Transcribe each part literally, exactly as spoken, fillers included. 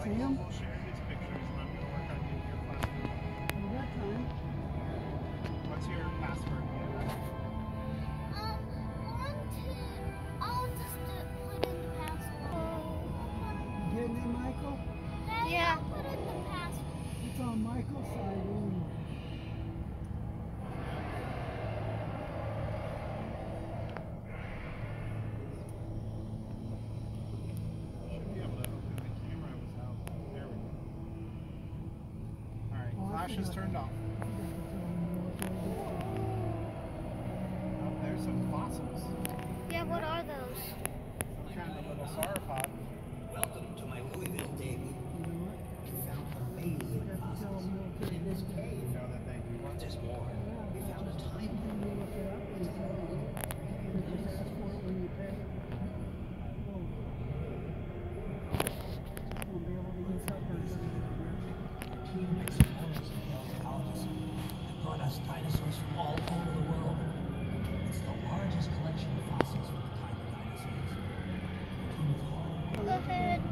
See him? We'll share his pictures and I'm going to work on getting your password. Well, that time. What's your password? Um, one, two, I'll just uh, put in the password. You getting it, Michael? Hey, Yeah. I'll put in the password. It's on Michael's side. Ooh. Should be able to open the camera without. There we go. Alright, flash is turned off. Oh, there's some fossils. Yeah, what are those? Some kind of little sauropod. Welcome to my Louisville debut. We found amazing fossils. And in this cave, You know that they do what? there's more. We found a time team of explorers and paleontologists that brought us dinosaurs from all over the world. It's the largest collection of fossils from the time of dinosaurs. Go ahead.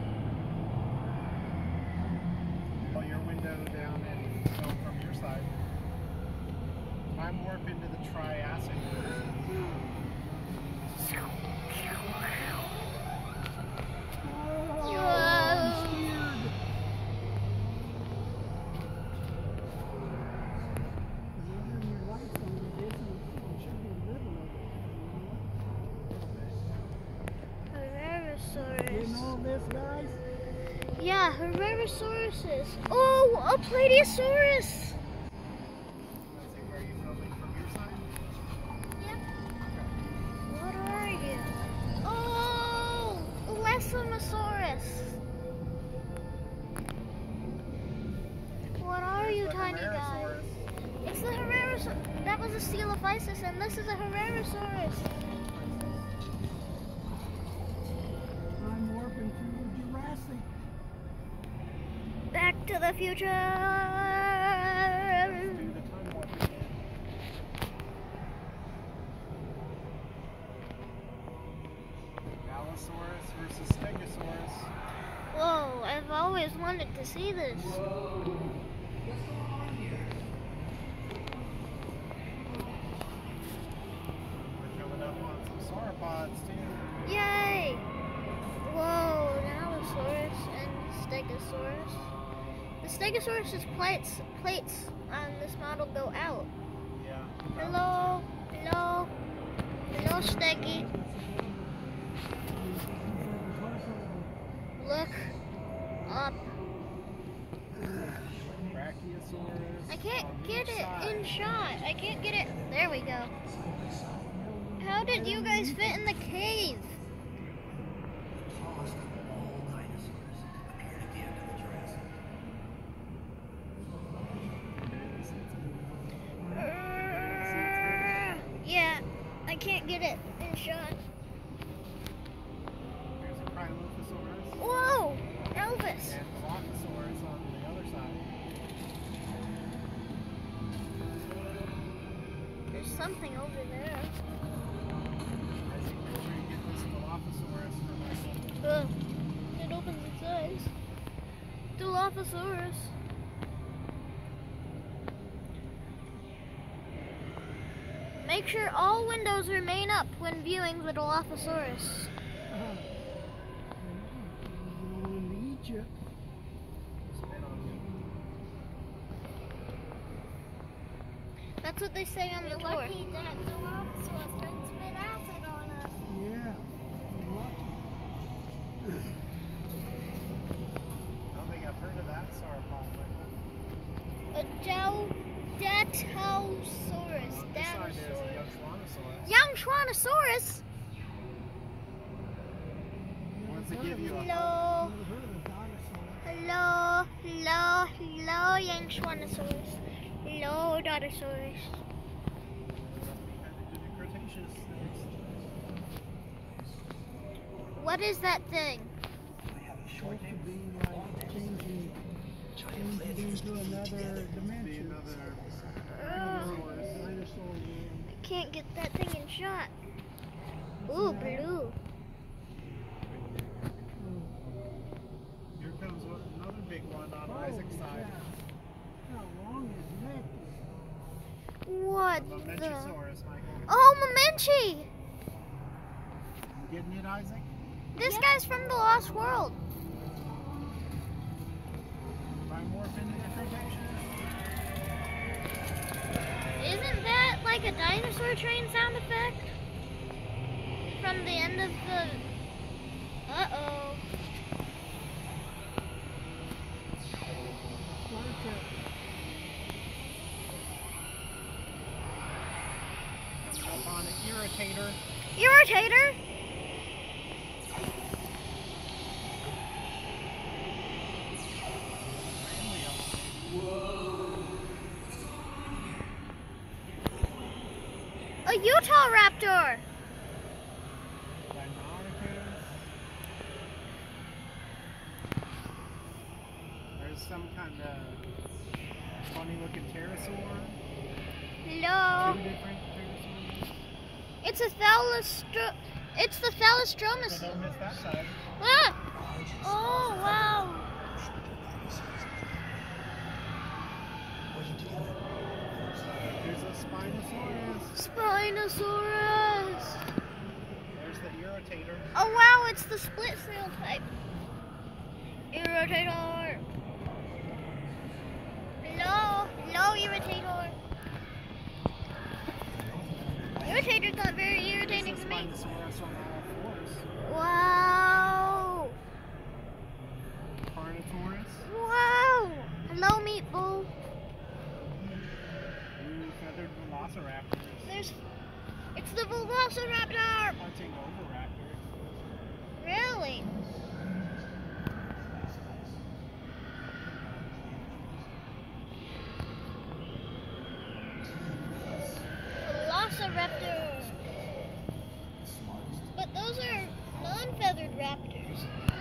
Pull your window down and go from your side. Time warp into the Triassic. Getting all this, guys? Yeah, Herrerosauruses. Oh, a Plateosaurus. Let's see, where are you filming from your side? Yep. What are you? Oh, Lesomosaurus. What are you, There's the tiny guys? Herrerasaurus. It's the Herrerasaurus. That was a Coelophysis, and this is a Herrerasaurus. I'm warping through Jurassic. Back to the future. Do the time warp again. Allosaurus versus Stegosaurus. Whoa, I've always wanted to see this. We're coming up on some sauropods too. Yay! Whoa, an Allosaurus and Stegosaurus. The Stegosaurus's plates, plates on this model go out. Yeah. Hello, hello, hello, Steggy. Look up. Brachiosaurus. I can't on the get other it side. in shot. I can't get it. There we go. How did you guys fit in the cave? tallest of all dinosaurs appeared at the end of the Jurassic. Uh, yeah, I can't get it in shot. There's a Cryolophosaurus Whoa, Elvis. and Dilophosaurus on the other side. There's something over there. As you make sure you get this Dilophosaurus for Michael. Ugh. It opens its eyes. Dilophosaurus. Make sure all windows remain up when viewing the Dilophosaurus. Going to eat you. Spit on you. That's what they say on the You're tour. lucky that the Dilophosaurus didn't spit acid on us. Yeah. Lucky. I don't think I've heard of that sauropod. A Dinosaurus. On this side there's a Dinosaurus. young Schwannosaurus. Young Schwannosaurus. Wants to give you a Hello. Never heard of a dinosaur. Hello. Hello. Hello, young Schwannosaurus. Hello, Dinosaurus. Behind the Cretaceous. What is that thing? I have a short Supposed to name. be like changing, Giant changing into ledgers another together. Be dimension. another Dinosaur Dinosaurus. world. I can't get that thing in shot. Ooh, blue. Here comes backside. How long his neck is. What the? Momentosaurus, Michael. Oh, Momenchi! You getting it, Isaac? This guy's from the Lost World. Dimorph into the projection. Isn't that like a dinosaur train sound effect? From the end of the... Uh-oh. Up on an irritator. Irritator? A Utah Raptor! There's some kind of funny looking pterosaur. Hello. Two different pterosaurs. It's a thalastro... It's the Thalestromus. So don't miss that side. Ah! Oh, wow. There's a Spinosaurus. Spinosaurus. There's the irritator. Oh, wow, it's the split sail type. Irritator. Hello. Hello, Irritator. Irritator's not very irritating There's to a me. Spinosaurus on all fours. Wow. Carnotaurus. Wow. Hello, Meatball. Ooh, feathered velociraptors. There's... It's the Velociraptor. Hunting oviraptor. Really? Velociraptor. But those are non-feathered raptors.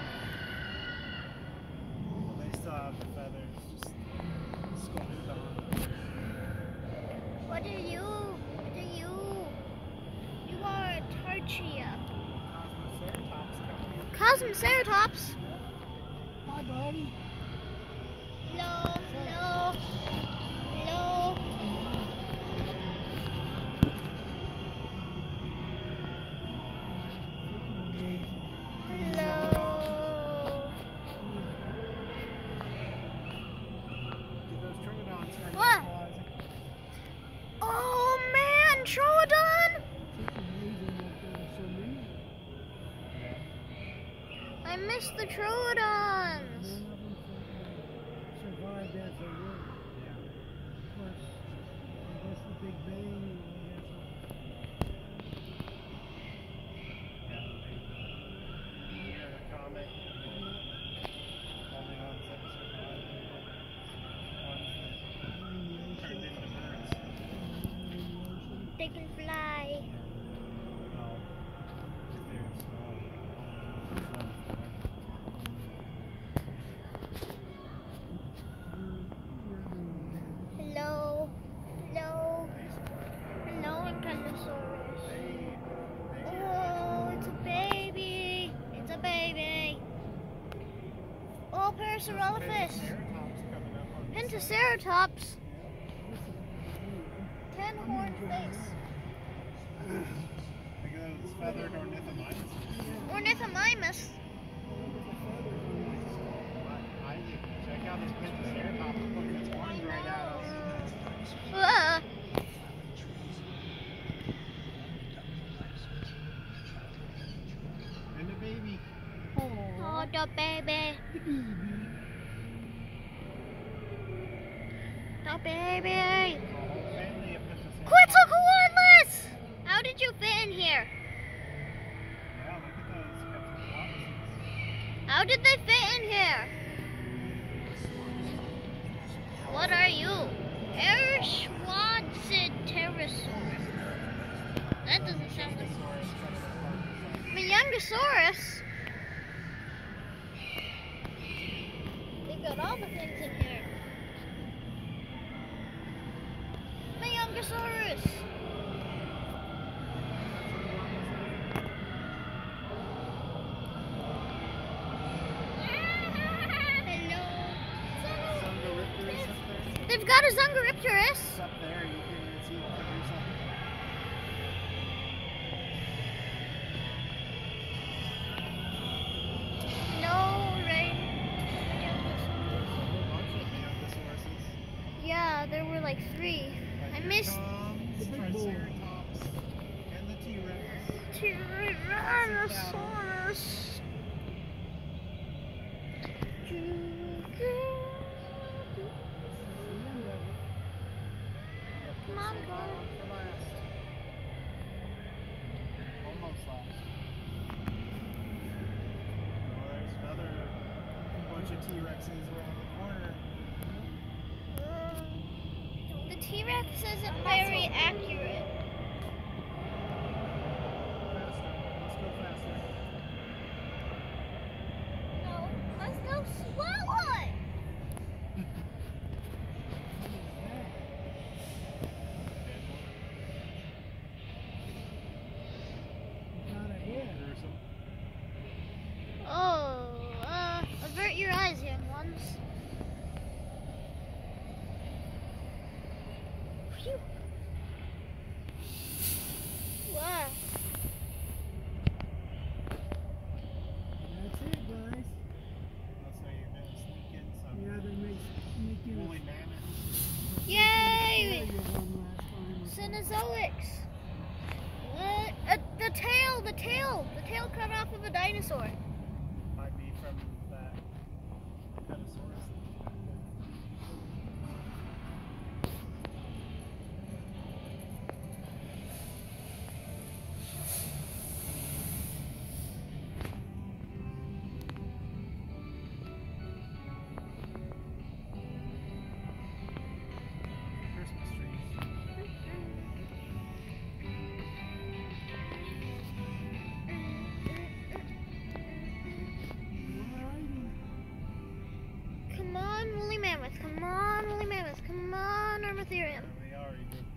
They still have the feathers. Just sculpted on. What are you? What are you? You are a Tarchia. Cosmoceratops. Hi, buddy. No, no, no. Hello. Did those Troodons turn What? into Isaac? Oh man, Troodon! It's amazing that they're so many. I miss the Troodons. None of them survived as they were. Plus, I guess the Big Bang has Yeah, the comet. Only ones that survived. Ones that turned into birds. They can fly. No. They're small. Hello. Hello. Hello, Dinosaurs. Oh, it's a baby. It's a baby. Oh, Parasaurolophus. Pentaceratops. Ten horn face. Look at those feathered ornithomimids. Ornithomimus. Isaac, check out this pentaceratops. Look, its horns right at us. Ah. And the baby. Oh, the baby. The baby. A whole family of pentaceratops. Quetzalcoatlus! How did you fit in here? Yeah, look at those Quetzalcoatlus. How did they fit in here? What are you? Erschwadzipterosaurus. That doesn't sound like Meyangosaurus. They got all the things in here. Meyangosaurus. Hello. We've got a Zungaripterus. It's up there. You can't even see what they're doing. No rain. A bunch of Dinosaurs. Yeah, there were like three. I missed The Triceratops and the T-Rex. Tyrannosaurus. Come on, Save go. that one for last. Almost last. Oh, there's another bunch of T-Rexes around the corner. The T-Rex isn't very accurate. Faster. Let's go faster. No, let's go slower. Not ahead. Gruesome. Oh, uh, avert your eyes, young ones. Phew. Wow. That's it, guys. That's how you're gonna sneak in some Yeah, they make, make you woolly mammoth. Yay! you one last time. Cenozoics. Uh, uh, the tail, the tail, the tail cut off of a dinosaur. Might be from that Dinosaurs. Christmas trees. Come on, woolly mammoth. Come on, woolly mammoth. Come on, Armatherium. They already did